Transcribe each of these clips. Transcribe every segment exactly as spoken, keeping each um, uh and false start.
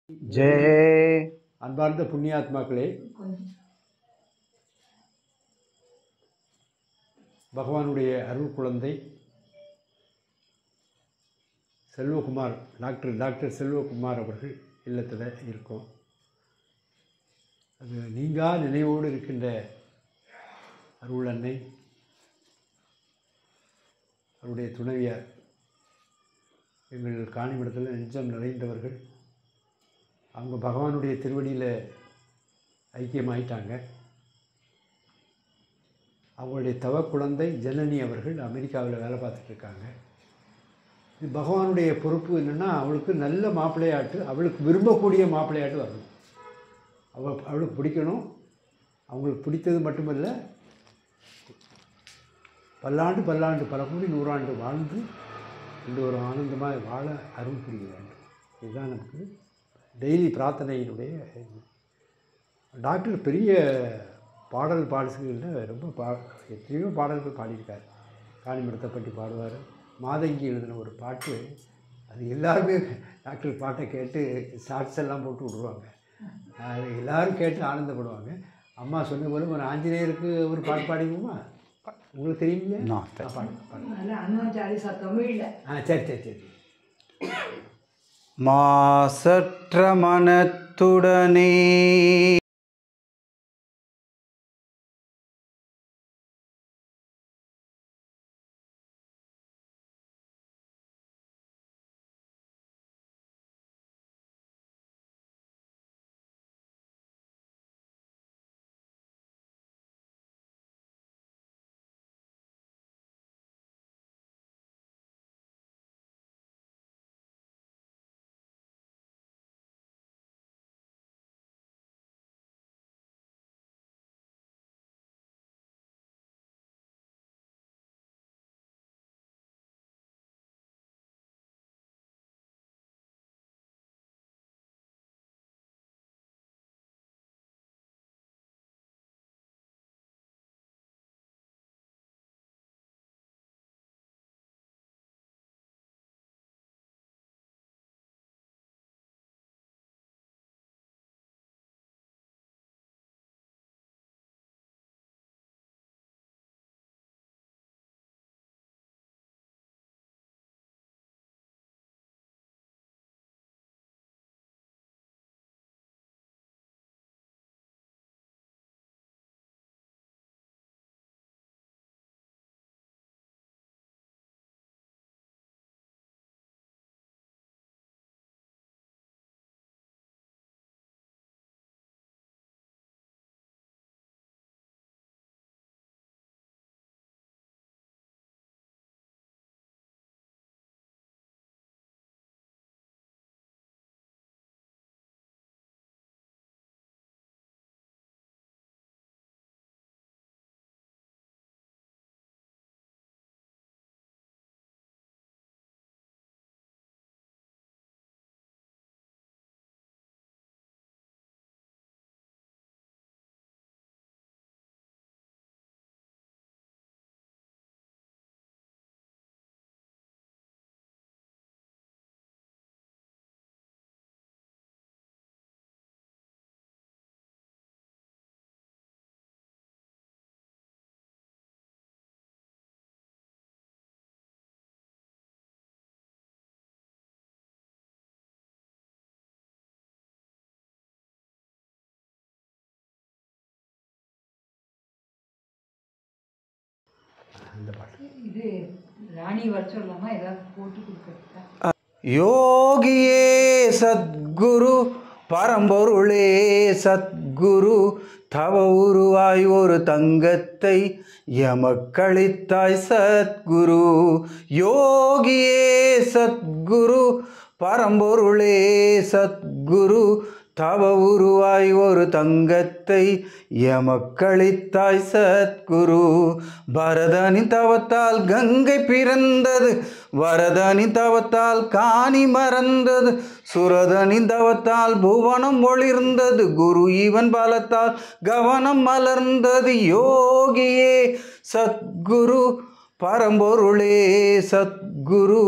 ஜெய் அன்பார்ந்த புண்ணியாத்மாக்களே, பகவானுடைய அருள் குழந்தை செல்வகுமார், டாக்டர் டாக்டர் செல்வகுமார் அவர்கள் இல்லத்தில் இருக்கோம். அது நீங்கா நினைவோடு இருக்கின்ற அருள் அன்னை, அவருடைய துணைவியார், எங்கள் காணிமடத்தில் நெஞ்சம் நிறைந்தவர்கள். அவங்க பகவானுடைய திருவடியில் ஐக்கியமாயிட்டாங்க. அவங்களுடைய தவ குழந்தை ஜனனி அவர்கள் அமெரிக்காவில் வேலை பார்த்துட்ருக்காங்க. இது பகவானுடைய பொறுப்பு என்னென்னா, அவளுக்கு நல்ல மாப்பிள்ளையாட்டு, அவளுக்கு விரும்பக்கூடிய மாப்பிள்ளையாட்டு வரணும். அவள் அவளுக்கு பிடிக்கணும். அவங்களுக்கு பிடித்தது மட்டுமல்ல, பல்லாண்டு பல்லாண்டு பல கோடி நூறாண்டு வாழ்ந்து இந்த ஒரு ஆனந்தமாக வாழ அருள் புரிய வேண்டும். இதுதான் நமக்கு டெய்லி பிரார்த்தனையினுடைய. டாக்டர் பெரிய பாடல் பாடல்களில் ரொம்ப பா எத்தனையோ பாடல்கள் பாடியிருக்கார். காணிமடத்தை பற்றி பாடுவார். மாதங்கி எழுதின ஒரு பாட்டு, அது எல்லாருமே டாக்டர் பாட்டை கேட்டு ஷார்ட்ஸ் எல்லாம் போட்டு விட்ருவாங்க. அது எல்லோரும் கேட்டு ஆனந்தப்படுவாங்க. அம்மா சொன்ன போல ஒரு ஆஞ்சநேயருக்கு ஒரு பாட்டு பாடிக்குமா? உங்களுக்கு தெரியுங்களா? பாடுங்க பாடுங்க. ஆ சரி சரி சரி. மாசற்ற மனத்துடனே இந்த பாட்டு இது ராணி வர சொல்லாமா? ஏதாவது போட்டு கொடுக்க. யோகியே சத்குரு பரம்பொருளே சத்குரு தவ உருவாய் ஒரு தங்கத்தை எமக்களித்தாய் சத்குரு. யோகியே சத்குரு பரம்பொருளே சத்குரு தவ உருவாய் ஒரு தங்கத்தை எமக்களித்தாய் சத்குரு. பரதனின் தவத்தால் கங்கை பிறந்தது, வரதனின் தவத்தால் காணி மறந்தது, சுரதனின் தவத்தால் புவனம் ஒளிர்ந்தது, குரு இவன் பலத்தால் கவனம் மலர்ந்தது. யோகியே சத்குரு பரம்பொருளே சத்குரு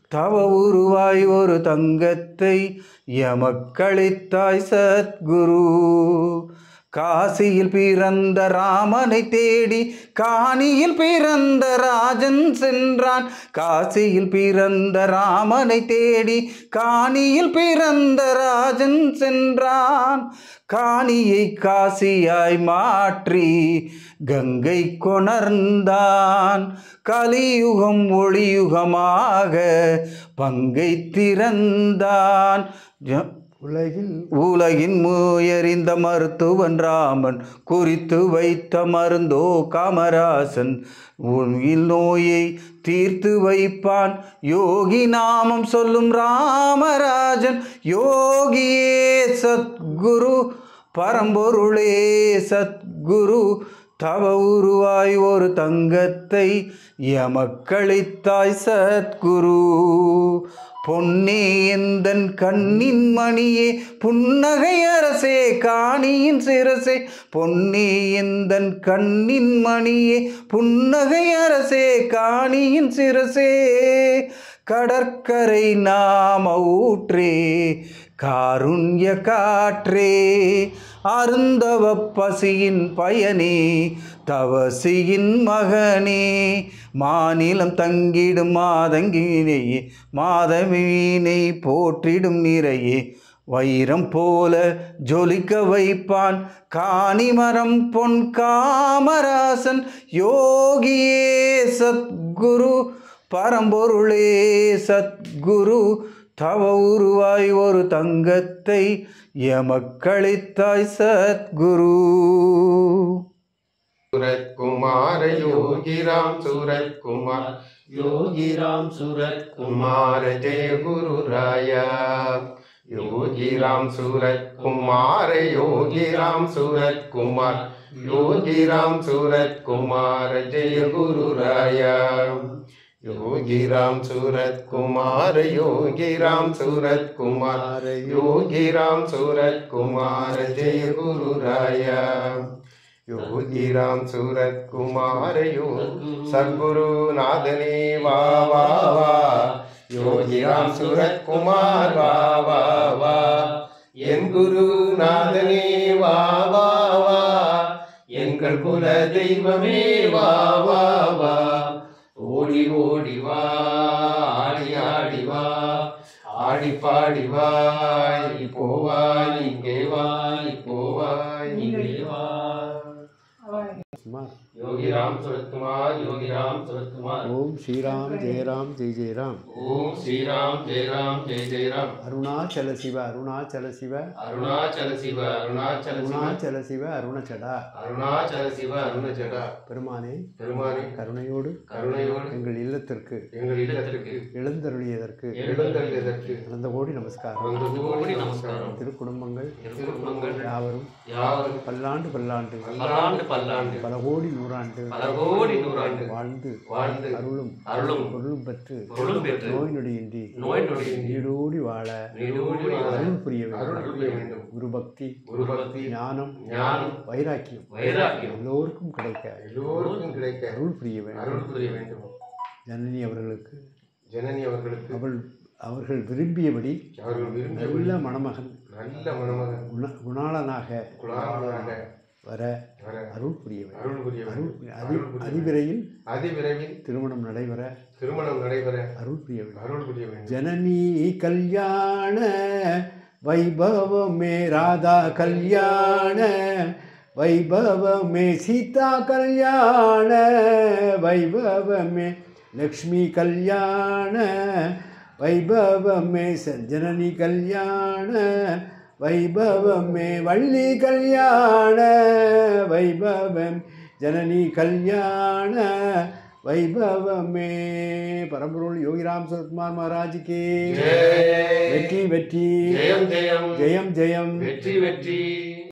தவ உருவாய் ஒரு தங்கத்தை எமக்களித்தாய் சத்குரு. காசியில் பிறந்த ராமனை தேடி காணியில் பிறந்த ராஜன் சென்றான். காசியில் பிறந்த ராமனை தேடி காணியில் பிறந்த ராஜன் சென்றான். காணியை காசியாய் மாற்றி கங்கை கொணர்ந்தான். கலியுகம் ஒளியுகமாக பங்கை திறந்தான். உலகில் உலகின் முயறிந்த மருத்துவன் ராமன் குறித்து வைத்த மருந்தோ காமராசன். உலகில் நோயை தீர்த்து வைப்பான் யோகி நாமம் சொல்லும் ராமராஜன். யோகியே சத்குரு பரம்பொருளே சத்குரு. தவ உருவாய் ஒரு தங்கத்தை எமக்களித்தாய் சத்குரு. பொன்னே எந்தன் கண்ணின் மணியே புன்னகை அரசே காணியின் சிரசே. பொன்னே எந்தன் கண்ணின் மணியே புன்னகை அரசே காணியின் சிரசே. கடற்கரை நாம ஊற்றே காருண்ய காற்றே. அருந்தவ பசியின் பயனே தவசியின் மகனே. மாநிலம் தங்கிடும் மாதங்கினையே மாதவீனை போற்றிடும் நிறையே. வைரம் போல ஜொலிக்க வைப்பான் காணிமரம் பொன் காமராசன். யோகியே சத்குரு பரம்பொருளே சத்குரு. தவ உருவாய் ஒரு தங்கத்தை எமக்களித்தாய் சத்குரு. सूरत कुमार योगी राम सूरत कुमार योगी राम सूरत कुमार जय गुरु राया. योगी राम सूरत कुमार योगी राम सूरत कुमार योगी राम सूरत कुमार जय गुरु राया. योगी राम सूरत कुमार योगी राम सूरत कुमार योगी राम सूरत कुमार जय गुरु राया. योगी राम सूरत कुमार योगी सद्गुरु नादने वा वा वा. योगी राम सूरत कुमार वा वा वा. என் குரு நாதனே வா வா வா. எங்கள் குல தெய்வமே வா வா வா. ஓடி ஓடி வா ஆடி ஆடி வா. ஆடி பாடி வா போவா இங்கே வா போவா இங்கே வா. योगी राम सूरत कुमार योगी राम सूरत कुमार. ओम श्री राम जय राम जय जय राम. ओम श्री राम जय राम जय जय राम. अरुणाचल शिव अरुणाचल शिव अरुणाचल शिव अरुणाचल अरुणाचल शिव अरुणचडा. अरुणाचल शिव अरुणचडा. பெருமானே பெருமானே கருணையோடு கருணையோடு எங்கள் இல்லத்திற்கு எங்கள் இல்லத்திற்கு எழுந்தருளியதற்கு எழுந்தருளியதற்கு அனந்த கோடி நமஸ்காரம். அனந்த கோடி நமஸ்காரம். திருக்குடும்பங்கள் திருக்குடும்பங்கள் யாவரும் யாவரும் பல்லாண்டு பல்லாண்டு பல்லாண்டு பல்லாண்டு பல கோடி நூறாண்டு பல கோடி நூறாண்டு வாழ்ந்து வாழ்ந்து அருளும் அருளும் பொருளும் பெற்று பொருளும் பெற்று நோய் நொடியின்றி நோய் நொடியின்றி நீடோடி வாழ நீடோடி வாழ அருள் புரிய அருள் வேண்டும். புரிய வேண்டும். குரு பக்தி குரு பக்தி ஞானம் ஞானம் வைராக்கியம் வைராக்கியம் எல்லோருக்கும் கிடைக்க எல்லோருக்கும் கிடைக்க அருள் புரிய வேண்டும். அருள் புரிய வேண்டும். ஜனனி அவர்களுக்கு ஜனனி அவர்களுக்கு அவள் அவர்கள் விரும்பியபடி அவர்கள் விரும்பிய நல்ல மணமகன் நல்ல மணமகன் குண குணாளனாக குலாமனாக வர வர அருள் புரிய வேண்டும். அருள் புரிய அருள் வேண்டும். அதி அருள் புரிய அதிவிரைவில் அதிவிரைவில் திருமணம் நடைபெற திருமணம் நடைபெற அருள் புரிய வேண்டும். அருள் புரிய வேண்டும். ஜனனி கல்யாண வைபவமே ராதா கல்யாண வைபவமே சீதா கல்யாண வைபவமே லக்ஷ்மி கல்யாண வைபவமே ஜனனி கல்யாண வைபவமே வள்ளி கல்யாண வைபவம் ஜனனி கல்யாண வைபவமே. பரம்பொருள் யோகிராம் சுரத்குமார் மகாராஜுக்கு வெற்றி வெற்றி ஜெயம் ஜெயம் ஜெயம் ஜெயம் வெற்றி வெற்றி.